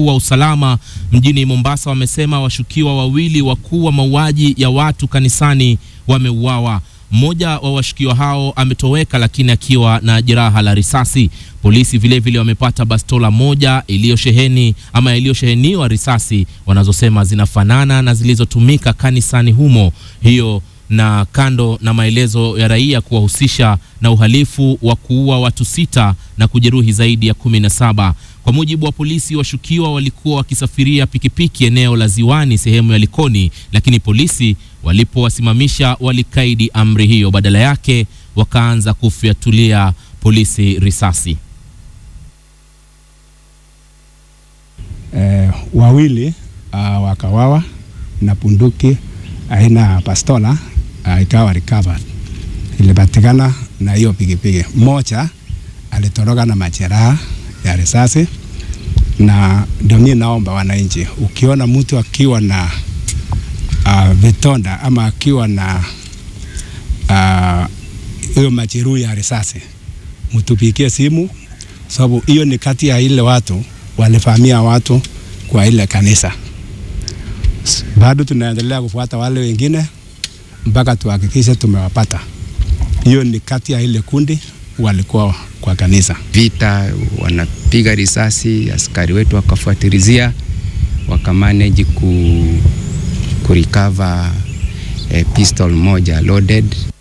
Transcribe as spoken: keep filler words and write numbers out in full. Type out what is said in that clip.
wa usalama mjini Mombasa wamesema washukiwa wawili wakuu wa mauaji ya watu kanisani wameuawa. Mmoja wa washukiwa hao ametoweka, lakini akiwa na jeraha la risasi. Polisi vile vile wamepata bastola moja iliyosheheni ama iliyosheheniwa risasi wanazosema zinafanana na zilizotumika kanisani humo, hiyo na kando na maelezo ya raia kuwahusisha na uhalifu wa kuua watu sita na kujeruhi zaidi ya kumi na saba. Kwa mujibu wa polisi, washukiwa walikuwa wakisafiria pikipiki eneo la Ziwani sehemu ya Likoni, lakini polisi walipowasimamisha walikaidi amri hiyo, badala yake wakaanza kufyatulia polisi risasi. Eh, wawili uh, wakawawa na bunduki aina bastola uh, ikawa recovered. Ilipatikana na hiyo pikipiki. Moja alitoroka na majeraha ya risasi, na ndio mimi naomba wananchi, ukiona mtu akiwa na uh, vitonda ama akiwa na hiyo uh, majeruhi ya risasi, mtupigie simu, sababu hiyo ni kati ya ile watu walifamia watu kwa ile kanisa. Bado tunaendelea kufuata wale wengine mpaka tuhakikishe tumewapata. Hiyo ni kati ya ile kundi walikuwa kwa kanisa. Vita, wanapiga risasi, askari wetu wakafuatilizia, wakamanage ku, ku recover a pistol moja loaded.